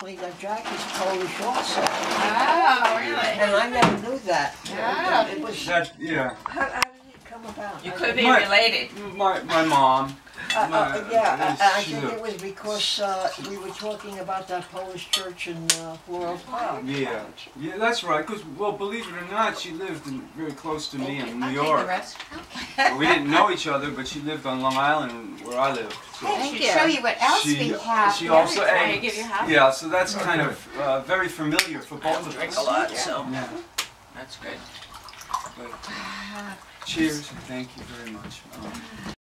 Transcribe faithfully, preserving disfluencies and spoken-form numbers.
apparently that Jack is Polish also. Oh, really? And I never knew that. Yeah. It was, That, yeah. how, how did it come about? You I could be My- related. My, my mom. Uh, My- uh, yeah, I, I she's think a- it was because uh, we were talking about that Polish church in uh, Floral Park. Yeah, yeah, that's right. Because, well, believe it or not, she lived in, very close to me in New I'll take the York. rest. Well, we didn't know each other, but she lived on Long Island where I lived. So Hey, Thank should you. show you what else she, we have. she here. also Can I ate. give you half? Yeah, so that's kind of uh, very familiar for both of Drink us. a lot, so. Yeah. That's good. But, cheers, and thank you very much. Um,